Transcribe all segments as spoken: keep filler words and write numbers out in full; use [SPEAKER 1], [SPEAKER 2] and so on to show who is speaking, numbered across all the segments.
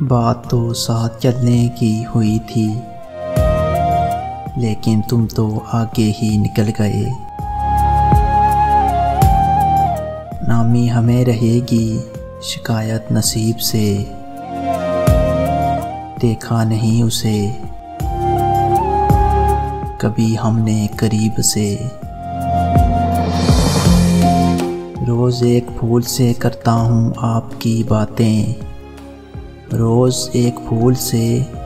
[SPEAKER 1] बात तो साथ चलने की हुई थी, लेकिन तुम तो आगे ही निकल गए। नामी हमें रहेगी शिकायत नसीब से, देखा नहीं उसे कभी हमने करीब से। रोज़ एक फूल से करता हूँ आपकी बातें, रोज़ एक फूल से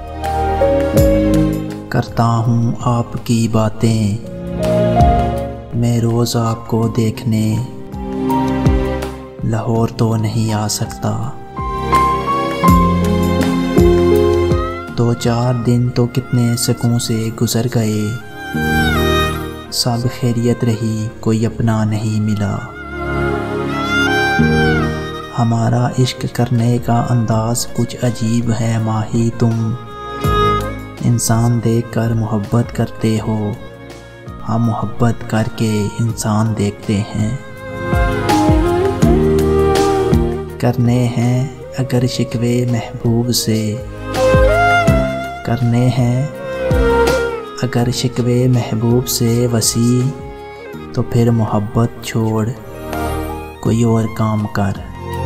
[SPEAKER 1] करता हूँ आपकी बातें। मैं रोज़ आपको देखने लाहौर तो नहीं आ सकता। दो चार दिन तो कितने सुकून से गुजर गए, सब खैरियत रही, कोई अपना नहीं मिला। हमारा इश्क करने का अंदाज़ कुछ अजीब है माही, तुम इंसान देखकर मोहब्बत करते हो, हम मोहब्बत करके इंसान देखते हैं। करने हैं अगर शिकवे महबूब से, करने हैं अगर शिकवे महबूब से वसी, तो फिर मोहब्बत छोड़ कोई और काम कर।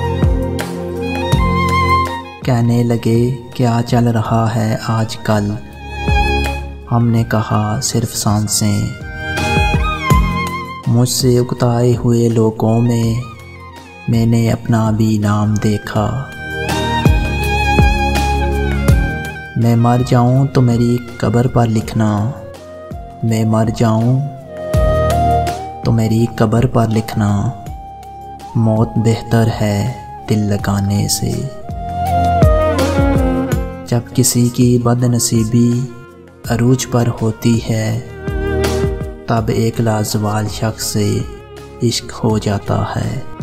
[SPEAKER 1] कहने लगे क्या चल रहा है आजकल, हमने कहा सिर्फ सांसें। मुझसे उकताए हुए लोगों में मैंने अपना भी नाम देखा। मैं मर जाऊं तो मेरी कब्र पर लिखना, मैं मर जाऊं तो मेरी कब्र पर लिखना, मौत बेहतर है दिल लगाने से। जब किसी की बदनसीबी अरूज पर होती है, तब एक लाजवाल शख्स से इश्क हो जाता है।